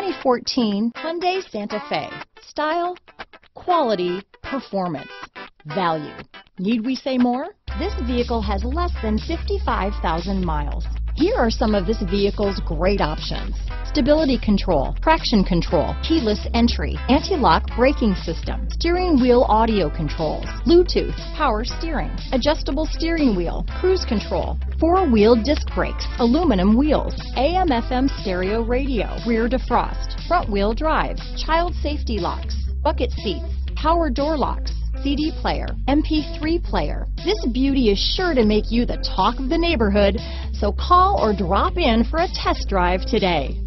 2014 Hyundai Santa Fe. Style, quality, performance, value. Need we say more? This vehicle has less than 55,000 miles. Here are some of this vehicle's great options: stability control, traction control, keyless entry, anti-lock braking system, steering wheel audio controls, Bluetooth, power steering, adjustable steering wheel, cruise control, four-wheel disc brakes, aluminum wheels, AM/FM stereo radio, rear defrost, front-wheel drive, child safety locks, bucket seats, power door locks, CD player, MP3 player. This beauty is sure to make you the talk of the neighborhood, so call or drop in for a test drive today.